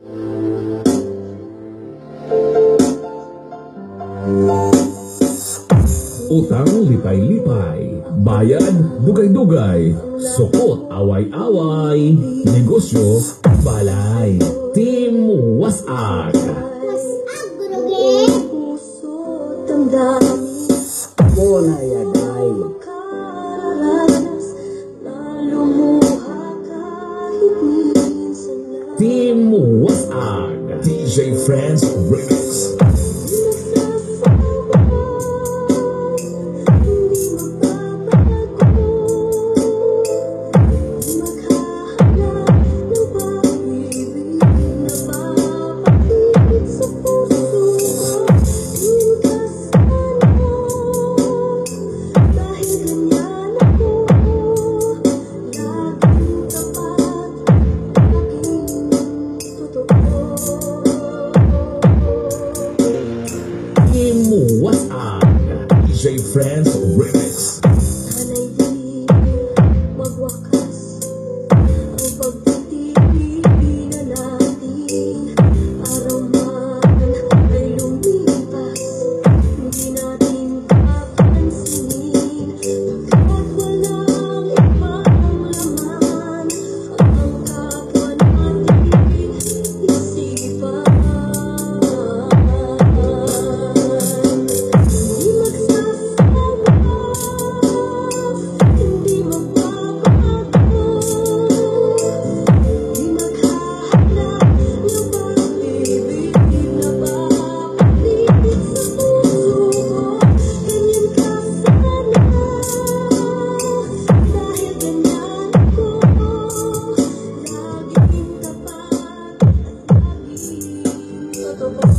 Utang lipay-lipay, bayad dugay-dugay, sukot away-away, negosyo balay. Team Wasag. Wasag, Gurugi! Puso, damdamin mo na yaday. Makaranas na lumuha kahit minsan lang. Team Wasag. DJ Friends Remix. DJ Friends Remix. Sana'y di magwakas ang pagtitipin na natin. Araw man ay lumipas, hindi natin papansinin. Pagkat walang ibang laman ang kapwa natin isipan. Totoo.